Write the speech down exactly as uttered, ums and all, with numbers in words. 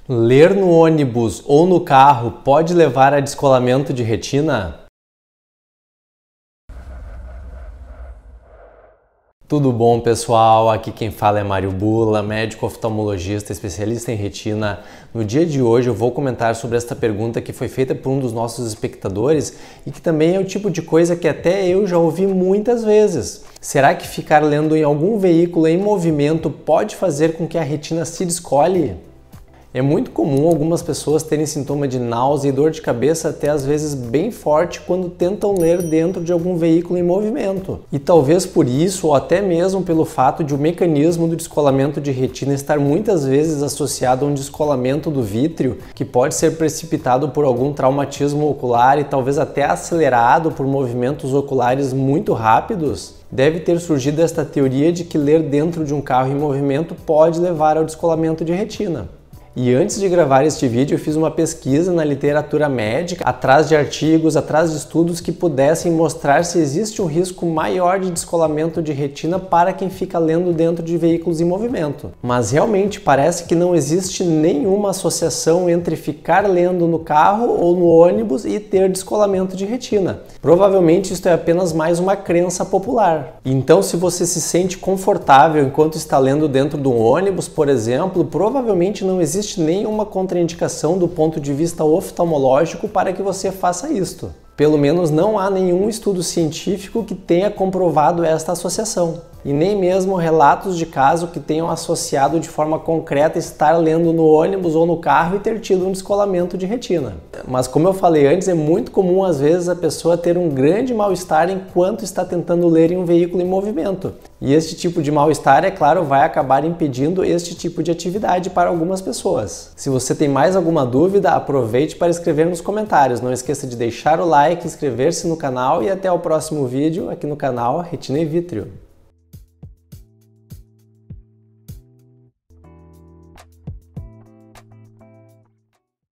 Ler no ônibus ou no carro pode levar a descolamento de retina? Tudo bom, pessoal? Aqui quem fala é Mário Bula, médico oftalmologista, especialista em retina. No dia de hoje eu vou comentar sobre esta pergunta que foi feita por um dos nossos espectadores e que também é o tipo de coisa que até eu já ouvi muitas vezes. Será que ficar lendo em algum veículo em movimento pode fazer com que a retina se descole? É muito comum algumas pessoas terem sintoma de náusea e dor de cabeça até às vezes bem forte quando tentam ler dentro de algum veículo em movimento. E talvez por isso, ou até mesmo pelo fato de o mecanismo do descolamento de retina estar muitas vezes associado a um descolamento do vítreo, que pode ser precipitado por algum traumatismo ocular e talvez até acelerado por movimentos oculares muito rápidos, deve ter surgido esta teoria de que ler dentro de um carro em movimento pode levar ao descolamento de retina. E antes de gravar este vídeo eu fiz uma pesquisa na literatura médica, atrás de artigos, atrás de estudos que pudessem mostrar se existe um risco maior de descolamento de retina para quem fica lendo dentro de veículos em movimento. Mas realmente parece que não existe nenhuma associação entre ficar lendo no carro ou no ônibus e ter descolamento de retina. Provavelmente isto é apenas mais uma crença popular. Então, se você se sente confortável enquanto está lendo dentro de um ônibus, por exemplo, provavelmente não existe existe nenhuma contraindicação do ponto de vista oftalmológico para que você faça isto. Pelo menos não há nenhum estudo científico que tenha comprovado esta associação. E nem mesmo relatos de caso que tenham associado de forma concreta estar lendo no ônibus ou no carro e ter tido um descolamento de retina. Mas como eu falei antes, é muito comum às vezes a pessoa ter um grande mal-estar enquanto está tentando ler em um veículo em movimento. E este tipo de mal-estar, é claro, vai acabar impedindo este tipo de atividade para algumas pessoas. Se você tem mais alguma dúvida, aproveite para escrever nos comentários. Não esqueça de deixar o like, inscrever-se no canal e até o próximo vídeo aqui no canal Retina e Vítreo.